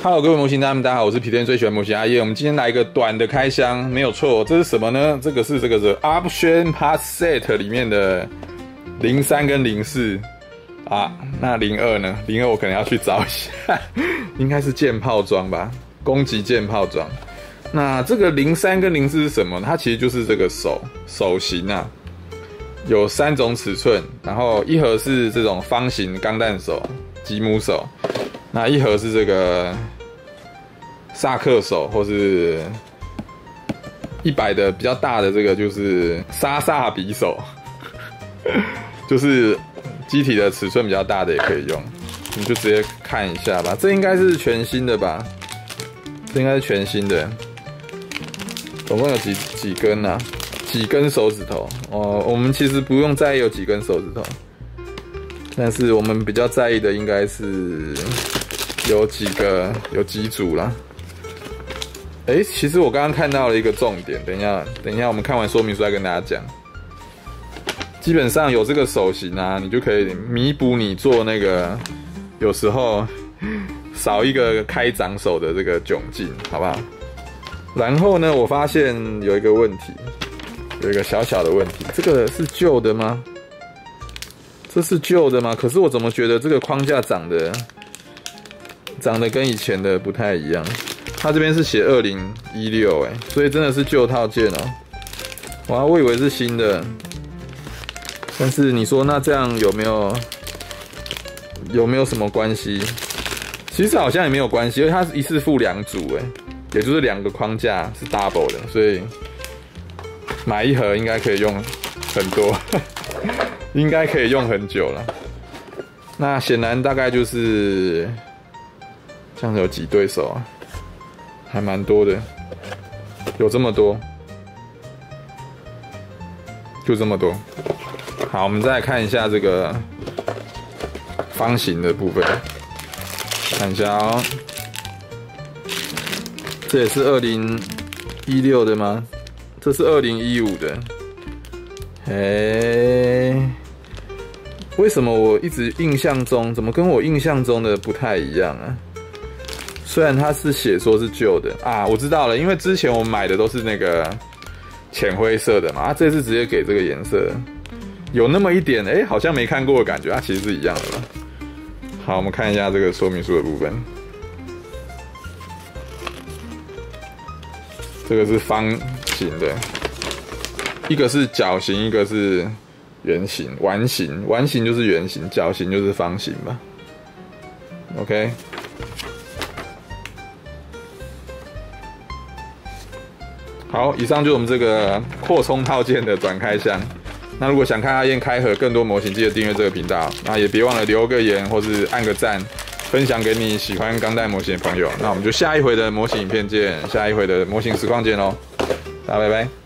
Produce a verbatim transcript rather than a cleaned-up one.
Hello， 各位模型家们，大家好，我是皮天最喜欢模型阿叶。我们今天来一个短的开箱，没有错，这是什么呢？这个是这个是 Option Part Set 里面的零三跟零四啊，那零二呢？零二我可能要去找一下，应该是舰炮装吧，攻击舰炮装。那这个零三跟零四是什么呢？它其实就是这个手手型啊，有三种尺寸，然后一盒是这种方形钢弹手、吉姆手，那一盒是这个萨克手，或是一百的比较大的这个就是沙萨比手，就是机体的尺寸比较大的也可以用，你就直接看一下吧。这应该是全新的吧？这应该是全新的。总共有几几根啊？几根手指头哦？我们其实不用在意有几根手指头，但是我们比较在意的应该是有几个有几组啦。哎、欸，其实我刚刚看到了一个重点，等一下，等一下，我们看完说明书再跟大家讲。基本上有这个手型啊，你就可以弥补你做那个有时候少一个开掌手的这个窘境，好不好？然后呢，我发现有一个问题，有一个小小的问题，这个是旧的吗？这是旧的吗？可是我怎么觉得这个框架长得长得跟以前的不太一样？它这边是写二零一六，哎，所以真的是旧套件哦。哇，我以为是新的，但是你说那这样有没有有没有什么关系？其实好像也没有关系，因为它是一次付两组，哎。也就是两个框架是 double 的，所以买一盒应该可以用很多，应该可以用很久了。那显然大概就是这样子，有几对手啊？还蛮多的，有这么多，就这么多。好，我们再来看一下这个方形的部分，看一下哦。这也是二零一六的吗？这是二零一五的。哎，为什么我一直印象中怎么跟我印象中的不太一样啊？虽然它是写说是旧的啊，我知道了，因为之前我买的都是那个浅灰色的嘛，啊，这次直接给这个颜色，有那么一点哎，好像没看过的感觉，它其实是一样的吧。好，我们看一下这个说明书的部分。这个是方形的，一个是角形，一个是圆形、丸形。丸形就是圆形，角形就是方形吧。OK， 好，以上就是我们这个扩充套件的短开箱。那如果想看阿燕开盒更多模型，记得订阅这个频道。那也别忘了留个言或是按个赞。分享给你喜欢钢弹模型的朋友，那我们就下一回的模型影片见，下一回的模型实况见喽，大家拜拜。